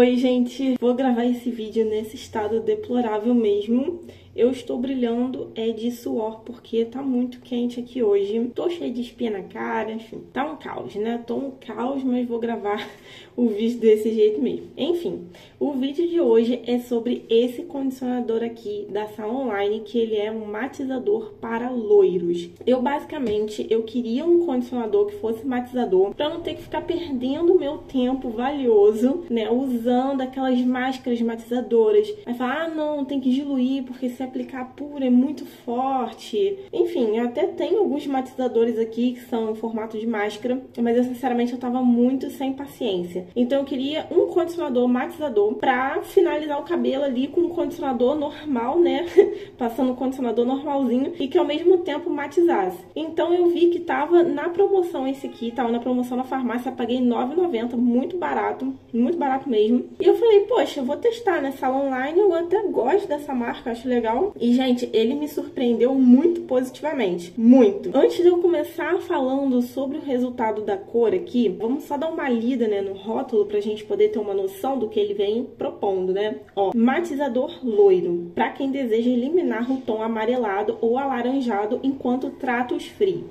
Oi, gente! Vou gravar esse vídeo nesse estado deplorável mesmo. Eu estou brilhando de suor porque tá muito quente aqui hoje. Tô cheia de espinha na cara, enfim, tá um caos, né? Tô um caos, mas vou gravar o vídeo desse jeito mesmo. Enfim, o vídeo de hoje é sobre esse condicionador aqui da Salon Line, que ele é um matizador para loiros. Basicamente, eu queria um condicionador que fosse matizador pra não ter que ficar perdendo meu tempo valioso, né? Usando aquelas máscaras matizadoras. Aí falar, não, tem que diluir porque se aplicar puro é muito forte. Enfim, eu até tenho alguns matizadores aqui que são em formato de máscara, mas eu sinceramente eu tava muito sem paciência. Então eu queria um condicionador matizador pra finalizar o cabelo ali com um condicionador normal, né? Passando um condicionador normalzinho e que ao mesmo tempo matizasse. Então eu vi que tava na promoção esse aqui, tava na promoção na farmácia, eu paguei R$ 9,90, muito barato mesmo. E eu falei, poxa, eu vou testar, né? Salon Line, eu até gosto dessa marca, acho legal. E, gente, ele me surpreendeu muito positivamente. Muito. Antes de eu começar falando sobre o resultado da cor aqui, vamos só dar uma lida, né, no rótulo pra gente poder ter uma noção do que ele vem propondo, né? Ó, matizador loiro, pra quem deseja eliminar o tom amarelado ou alaranjado enquanto trata os frios.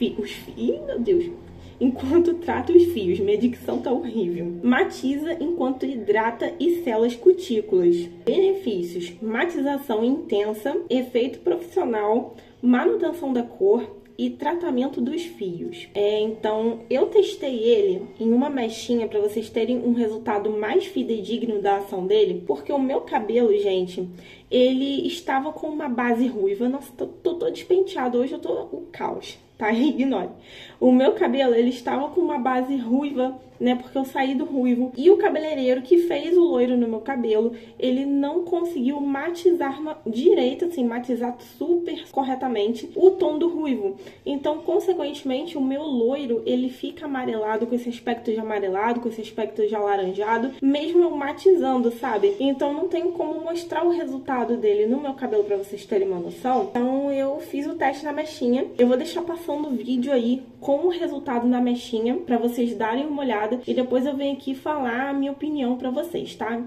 Ih, meu Deus! Enquanto trata os fios. Minha dicção tá horrível. Matiza enquanto hidrata e sela as cutículas. Benefícios: matização intensa, efeito profissional, manutenção da cor e tratamento dos fios. Então, eu testei ele em uma mechinha para vocês terem um resultado mais fidedigno da ação dele, porque o meu cabelo, gente, ele estava com uma base ruiva. Nossa, tô despenteado. Hoje eu tô um caos, tá? Ignore. O meu cabelo, ele estava com uma base ruiva, né? Porque eu saí do ruivo. E o cabeleireiro que fez o loiro no meu cabelo, ele não conseguiu matizar direito, assim, matizar super corretamente o tom do ruivo. Então, consequentemente, o meu loiro, ele fica amarelado, com esse aspecto de amarelado, com esse aspecto de alaranjado, mesmo eu matizando, sabe? Então, não tem como mostrar o resultado dele no meu cabelo pra vocês terem uma noção. Então, eu fiz o teste na mechinha. Eu vou deixar passando o vídeo aí com o resultado na mechinha pra vocês darem uma olhada e depois eu venho aqui falar a minha opinião pra vocês, tá?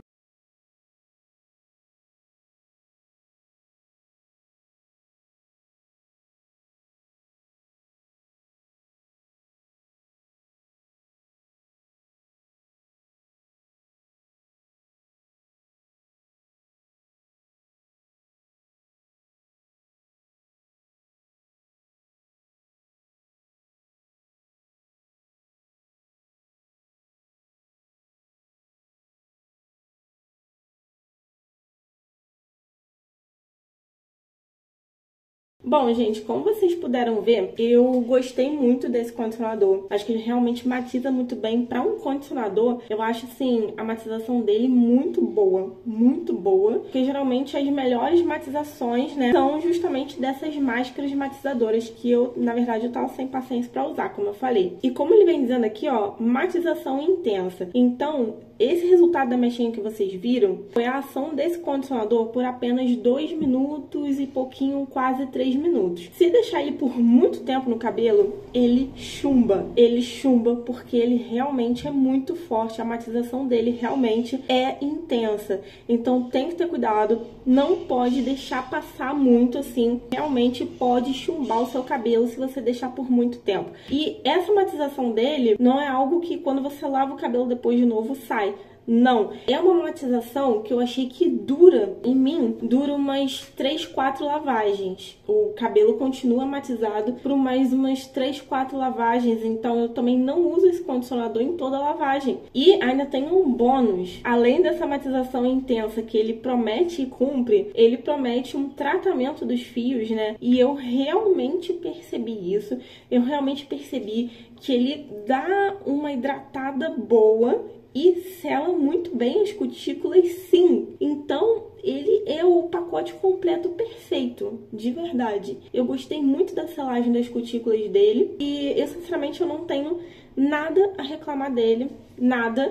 Bom, gente, como vocês puderam ver, eu gostei muito desse condicionador. Acho que ele realmente matiza muito bem. Para um condicionador, eu acho, assim, a matização dele muito boa. Muito boa. Porque geralmente as melhores matizações, né, são justamente dessas máscaras matizadoras que eu, na verdade, eu tava sem paciência para usar, como eu falei. E como ele vem dizendo aqui, ó, matização intensa. Então, esse resultado da mechinha que vocês viram foi a ação desse condicionador por apenas 2 minutos e pouquinho, quase 3 minutos. Se deixar ele por muito tempo no cabelo, ele chumba. Ele chumba porque ele realmente é muito forte. A matização dele realmente é intensa. Então tem que ter cuidado. Não pode deixar passar muito assim. Realmente pode chumbar o seu cabelo se você deixar por muito tempo. E essa matização dele não é algo que quando você lava o cabelo depois de novo sai. Não, é uma matização que eu achei que dura, em mim, dura umas 3, 4 lavagens. O cabelo continua matizado por mais umas 3, 4 lavagens, então eu também não uso esse condicionador em toda lavagem. E ainda tem um bônus, além dessa matização intensa que ele promete e cumpre, ele promete um tratamento dos fios, né? E eu realmente percebi isso, eu realmente percebi que ele dá uma hidratada boa e sela muito bem as cutículas, sim. Então, ele é o pacote completo perfeito, de verdade. Eu gostei muito da selagem das cutículas dele e eu, sinceramente, eu não tenho nada a reclamar dele, nada.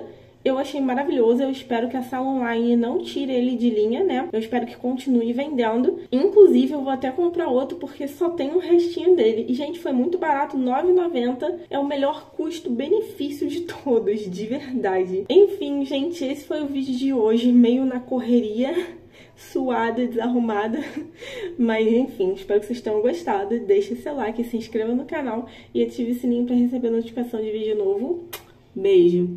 Eu achei maravilhoso, eu espero que a Sala Online não tire ele de linha, né? Eu espero que continue vendendo. Inclusive, eu vou até comprar outro porque só tem um restinho dele. E, gente, foi muito barato, R$ 9,90. É o melhor custo-benefício de todos, de verdade. Enfim, gente, esse foi o vídeo de hoje, meio na correria, suada, desarrumada. Mas, enfim, espero que vocês tenham gostado. Deixe seu like, se inscreva no canal e ative o sininho para receber notificação de vídeo novo. Beijo!